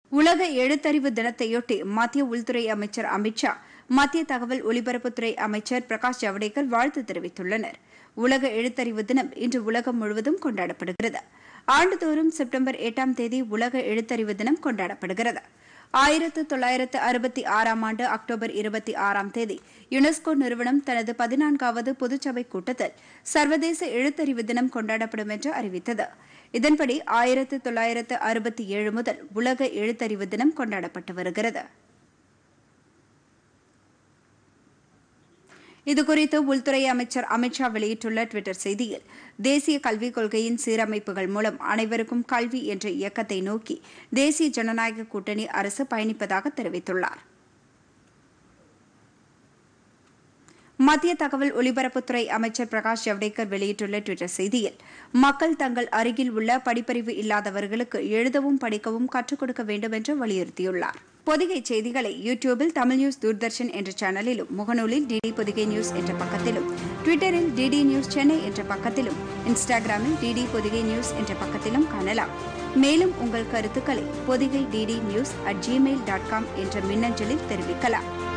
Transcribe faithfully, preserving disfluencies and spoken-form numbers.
உலக எழுத்தறிவு தினத்தையொட்டி மத்திய உள்துறை அமைச்சர் அமித் ஷா, மத்திய தகவல் ஒலிபரப்புத்துறை அமைச்சர் பிரகாஷ் ஜவடேகர் வாழ்த்து தெரிவித்துள்ளனர். உலக எழுத்தறிவு தினம் இன்று உலகம் முழுவதும் கொண்டாடப்படுகிறது. ஆண்டுதோறும் செப்டம்பர் எட்டாம் தேதி உலக எழுத்தறிவு தினம் கொண்டாடப்படுகிறது. ஆயிரத்து தொள்ளாயிரத்து அறுபத்தி ஆறாம் ஆண்டு அக்டோபர் இருபத்தி ஆறாம் தேதி யுனெஸ்கோ நிறுவனம் தனது பதினான்காவது பொதுச்சபை கூட்டத்தில் சர்வதேச எழுத்தறிவு தினம் கொண்டாடப்படும் என்று அறிவித்தது. இதன்படி ஆயிரத்து தொள்ளாயிரத்து அறுபத்தி ஏழு முதல் உலக எழுத்தறிவு தினம் கொண்டாடப்பட்டு வருகிறது. இதுகுறித்து உள்துறை அமைச்சர் அமித் ஷா வெளியிட்டுள்ள டுவிட்டர் செய்தியில், தேசிய கல்விக் கொள்கையின் சீரமைப்புகள் மூலம் அனைவருக்கும் கல்வி என்ற இயக்கத்தை நோக்கி தேசிய ஜனநாயக கூட்டணி அரசு பயணிப்பதாக தெரிவித்துள்ளார். மத்திய தகவல் ஒலிபரப்புத்துறை அமைச்சர் பிரகாஷ் ஜவடேகர் வெளியிட்டுள்ள டுவிட்டர் செய்தியில், மக்கள் தங்கள் அருகில் உள்ள படிப்பறிவு இல்லாதவர்களுக்கு எழுதவும் படிக்கவும் கற்றுக் கொடுக்க வேண்டும் என்று வலியுறுத்தியுள்ளார். பொதிகை செய்திகளை யூடியூபில் தமிழ் நியூஸ் தூர்தர்ஷன் என்ற சேனலிலும், முகநூலில் டிடி பொதிகை நியூஸ் என்ற பக்கத்திலும், ட்விட்டரில் டிடி நியூஸ் சென்னை என்ற பக்கத்திலும், இன்ஸ்டாகிராமில் டிடி பொதிகை நியூஸ் என்ற பக்கத்திலும் காணலாம். மேலும் உங்கள் கருத்துக்களை Podhigai DD news at Gmail dot com என்ற மின்னஞ்சலில் தெரிவிக்கலாம்.